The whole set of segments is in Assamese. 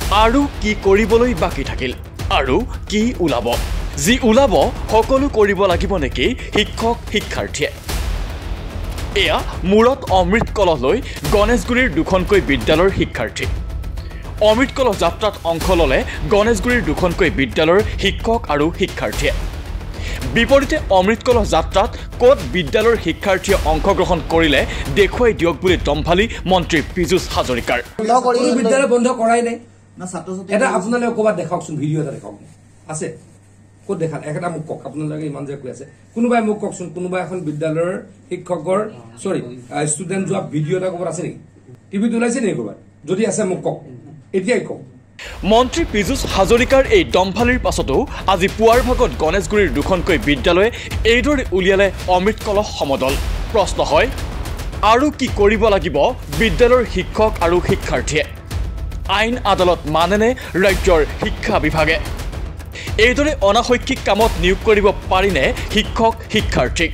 আৰু কি কৰিবলৈ বাকি থাকিল আৰু কি ওলাব যি ওলাব সকলো কৰিব লাগিব নেকি শিক্ষক শিক্ষাৰ্থীয়ে এয়া মূৰত অমৃত কলহ লৈ গণেশগুৰিৰ দুখনকৈ বিদ্যালয়ৰ শিক্ষাৰ্থী অমৃত কলহ যাত্ৰাত অংশ ললে গণেশগুৰিৰ দুখনকৈ বিদ্যালয়ৰ শিক্ষক আৰু শিক্ষাৰ্থীয়ে বিপৰীতে অমৃত কলহ যাত্ৰাত কোট বিদ্যালয়ৰ শিক্ষাৰ্থীয়ে অংশগ্ৰহণ কৰিলে দেখুৱাই দিয়ক বুলি দম্ভালি মন্ত্ৰী পীযুষ হাজৰিকাৰ বিদ্যালয় বন্ধ কৰাই নাই না ছাত্ৰ ছাত্ৰী এটা আপোনালোকে ক'বাত দেখাওকচোন ভিডিঅ' এটা দেখাওক আছে ক'ত দেখাল একটা মোক কওক আপোনালোকে ইমান যে কৈ আছে কোনোবাই মোক কওকচোন কোনোবা এখন বিদ্যালয়ৰ শিক্ষকৰ সৰি ষ্টুডেন্ট যোৱা ভিডিঅ' এটা ক'বাত আছে নেকি টিভিত ওলাইছে নেকি ক'বাত যদি আছে মোক কওক এতিয়াই কওক মন্ত্ৰী পীযুষ হাজৰিকাৰ এই দম্ভালিৰ পাছতো আজি পুৱাৰ ভাগত গণেশগুৰিৰ দুখনকৈ বিদ্যালয়ে এইদৰে উলিয়ালে অমৃত কলহ সমদল প্ৰশ্ন হয় আৰু কি কৰিব লাগিব বিদ্যালয়ৰ শিক্ষক আৰু শিক্ষাৰ্থীয়ে আইন আদালত মানেনে ৰাজ্যৰ শিক্ষা বিভাগে এইদৰে অনাশৈক্ষিক কামত নিয়োগ কৰিব পাৰিনে শিক্ষক শিক্ষাৰ্থীক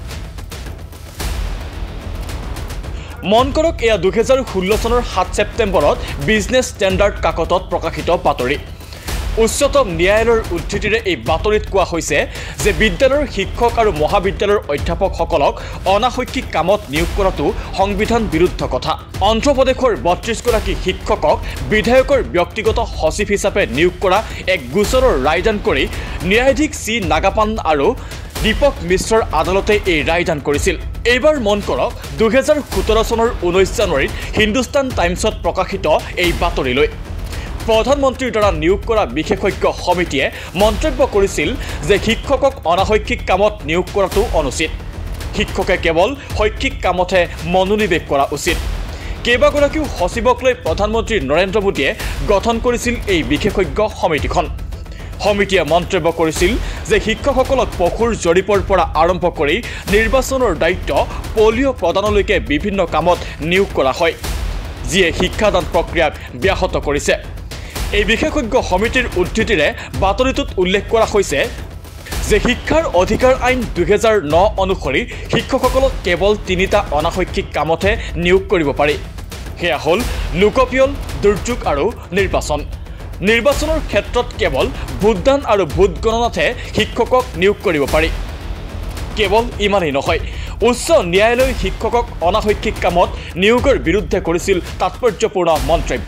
মন কৰক এয়া 2016 চনৰ 7 ছেপ্টেম্বৰত বিজনেছ ষ্টেণ্ডাৰ্ড কাকতত প্ৰকাশিত বাতৰি উচ্চতম ন্যায়ালয়ৰ উদ্ধৃতিৰে এই বাতৰিত কোৱা হৈছে যে বিদ্যালয়ৰ শিক্ষক আৰু মহাবিদ্যালয়ৰ অধ্যাপকসকলক অনাশৈক্ষিক কামত নিয়োগ কৰাটো সংবিধান বিৰুদ্ধ কথা অন্ধ্ৰপ্ৰদেশৰ 32 গৰাকী শিক্ষকক বিধায়কৰ ব্যক্তিগত সচিব হিচাপে নিয়োগ কৰা এক গোচৰৰ ৰায়দান কৰি ন্যায়াধীশ চি নাগাপান আৰু দীপক মিশ্ৰৰ আদালতে এই ৰায়দান কৰিছিল এইবাৰ মন কৰক 2017 চনৰ 19 জানুৱাৰীত হিন্দুস্তান টাইমছত প্ৰকাশিত এই বাতৰিলৈ প্ৰধানমন্ত্ৰীৰ দ্বাৰা নিয়োগ কৰা বিশেষজ্ঞ সমিতিয়ে মন্তব্য কৰিছিল যে শিক্ষকক অনাশৈক্ষিক কামত নিয়োগ কৰাটো অনুচিত শিক্ষকে কেৱল শৈক্ষিক কামতহে মনোনিৱেশ কৰা উচিত কেইবাগৰাকীও সচিবক লৈ প্ৰধানমন্ত্ৰী নৰেন্দ্ৰ মোদীয়ে গঠন কৰিছিল এই বিশেষজ্ঞ সমিতিখন সমিতিয়ে মন্তব্য কৰিছিল যে শিক্ষকসকলক পশুৰ জৰীপৰ পৰা আৰম্ভ কৰি নিৰ্বাচনৰ দায়িত্ব পলিঅ' প্ৰদানলৈকে বিভিন্ন কামত নিয়োগ কৰা হয় যিয়ে শিক্ষাদান প্ৰক্ৰিয়াক ব্যাহত কৰিছে এই বিশেষজ্ঞ সমিতিৰ উদ্ধৃতিৰে বাতৰিটোত উল্লেখ কৰা হৈছে যে শিক্ষাৰ অধিকাৰ আইন 2009 অনুসৰি শিক্ষকসকলক কেৱল 3টা অনাশৈক্ষিক কামতহে নিয়োগ কৰিব পাৰি সেয়া হ'ল লোকপিয়ল দুৰ্যোগ আৰু নিৰ্বাচনৰ ক্ষেত্ৰত কেৱল ভোটদান আৰু ভোট গণনাতহে শিক্ষকক নিয়োগ কৰিব পাৰি কেৱল ইমানেই নহয় উচ্চ ন্যায়ালয়ে শিক্ষকক অনাশৈক্ষিক কামত নিয়োগৰ বিৰুদ্ধে কৰিছিল তাৎপৰ্যপূৰ্ণ মন্তব্য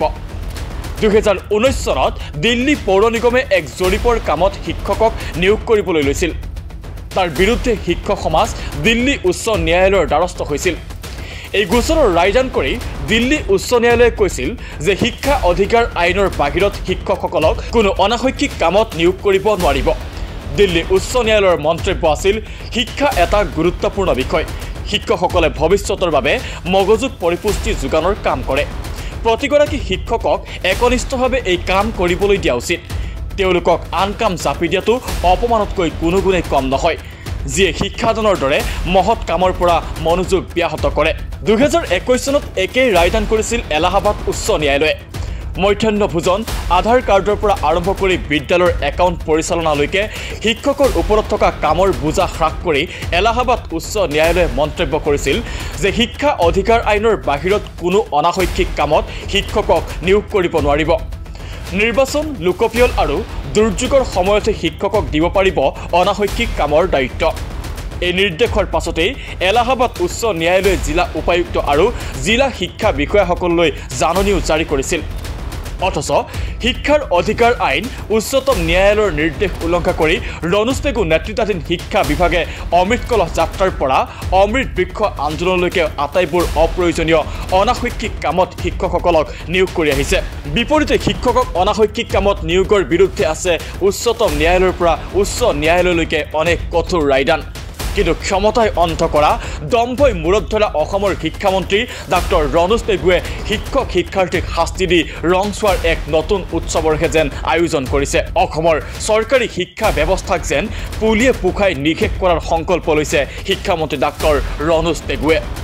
2019 চনত দিল্লী পৌৰ নিগমে এক জৰীপৰ কামত শিক্ষকক নিয়োগ কৰিবলৈ লৈছিল তাৰ বিৰুদ্ধে শিক্ষক সমাজ দিল্লী উচ্চ ন্যায়ালয়ৰ দ্বাৰস্থ হৈছিল এই গোচৰৰ ৰায়দান কৰি দিল্লী উচ্চ ন্যায়ালয়ে কৈছিল যে শিক্ষা অধিকাৰ আইনৰ বাহিৰত শিক্ষকসকলক কোনো অনাশৈক্ষিক কামত নিয়োগ কৰিব নোৱাৰিব দিল্লী উচ্চ ন্যায়ালয়ৰ মন্তব্য আছিল শিক্ষা এটা গুৰুত্বপূৰ্ণ বিষয় শিক্ষকসকলে ভৱিষ্যতৰ বাবে মগজুক পৰিপুষ্টি যোগানৰ কাম কৰে প্ৰতিগৰাকী শিক্ষকক একনিষ্ঠভাৱে এই কাম কৰিবলৈ দিয়া উচিত তেওঁলোকক আন কাম জাপি দিয়াটো অপমানতকৈ কোনো গুণে কম নহয় যিয়ে শিক্ষাদানৰ দৰে মহৎ কামৰ পৰা মনোযোগ ব্যাহত কৰে 2021 চনত একেই ৰায়দান কৰিছিল এলাহাবাদ উচ্চ ন্যায়ালয়ে মধ্যাহ্ন ভোজন আধাৰ কাৰ্ডৰ পৰা আৰম্ভ কৰি বিদ্যালয়ৰ একাউণ্ট পৰিচালনালৈকে শিক্ষকৰ ওপৰত থকা কামৰ বোজা হ্ৰাস কৰি এলাহাবাদ উচ্চ ন্যায়ালয়ে মন্তব্য কৰিছিল যে শিক্ষা অধিকাৰ আইনৰ বাহিৰত কোনো অনাশৈক্ষিক কামত শিক্ষকক নিয়োগ কৰিব নোৱাৰিব নিৰ্বাচন লোকপিয়ল আৰু দুৰ্যোগৰ সময়তে শিক্ষকক দিব পাৰিব অনাশৈক্ষিক কামৰ দায়িত্ব এই নিৰ্দেশৰ পাছতেই এলাহাবাদ উচ্চ ন্যায়ালয়ে জিলা উপায়ুক্ত আৰু জিলা শিক্ষা বিষয়াসকললৈ জাননীও জাৰি কৰিছিল অথচ শিক্ষাৰ অধিকাৰ আইন উচ্চতম ন্যায়ালয়ৰ নিৰ্দেশ উলংঘা কৰি ৰণোজ পেগু নেতৃত্বাধীন শিক্ষা বিভাগে অমৃত কলহ যাত্ৰাৰ পৰা অমৃত বৃক্ষ আন্দোলনলৈকে আটাইবোৰ অপ্ৰয়োজনীয় অনাশৈক্ষিক কামত শিক্ষকসকলক নিয়োগ কৰি আহিছে বিপৰীতে শিক্ষকক অনাশৈক্ষিক কামত নিয়োগৰ বিৰুদ্ধে আছে উচ্চতম ন্যায়ালয়ৰ পৰা উচ্চ ন্যায়ালয়লৈকে অনেক কঠোৰ ৰায়দান কিন্তু ক্ষমতাই অন্ত কৰা দম্ভই মূৰত ধৰা অসমৰ শিক্ষামন্ত্ৰী ডাক্তৰ ৰণোজ পেগুৱে শিক্ষক শিক্ষাৰ্থীক শাস্তি দি ৰং চোৱাৰ এক নতুন উৎসৱৰহে যেন আয়োজন কৰিছে অসমৰ চৰকাৰী শিক্ষা ব্যৱস্থাক যেন পুলিয়ে পোখাই নিষেধ কৰাৰ সংকল্প লৈছে শিক্ষামন্ত্ৰী ডাক্তৰ ৰণোজ পেগুৱে